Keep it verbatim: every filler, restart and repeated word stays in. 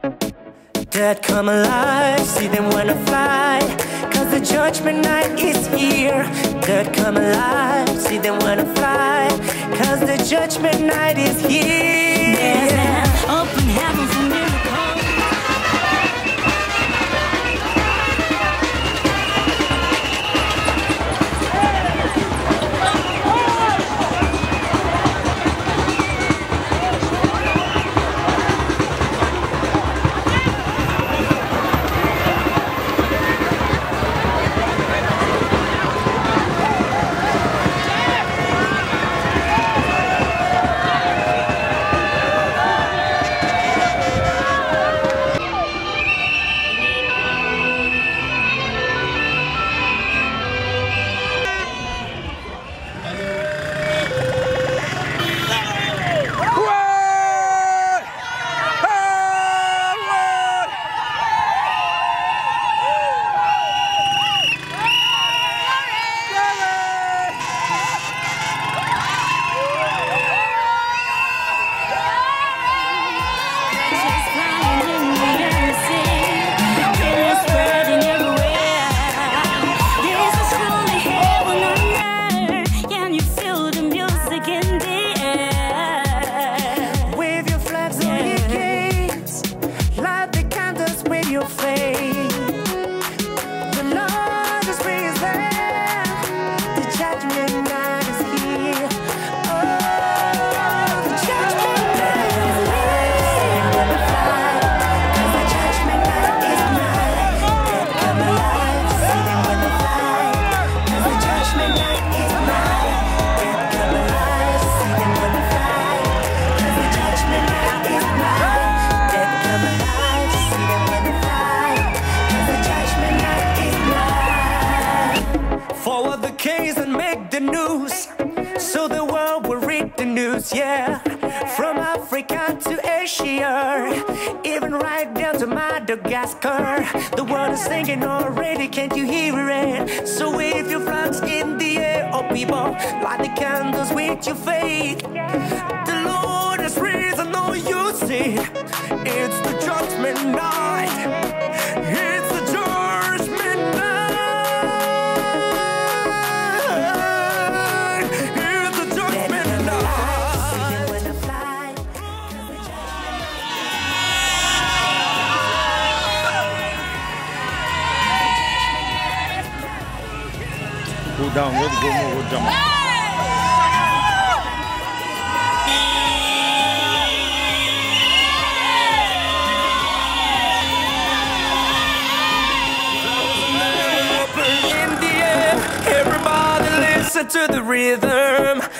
Dead come alive, see them wanna fly, cause the judgment night is here. Dead come alive, see them wanna fly, cause the judgment night is here. There's an open heaven for miracles. Forward the case and make the news, so the world will read the news, yeah. From Africa to Asia, even right down to Madagascar, the world is singing already, can't you hear it? So wave your flags in the air, oh people, light the candles with your faith. The Lord has risen, oh you see, it's the judgment night, it's the judgment night. Cool down, go, go, go, go, jump. In the air, everybody listen to the rhythm.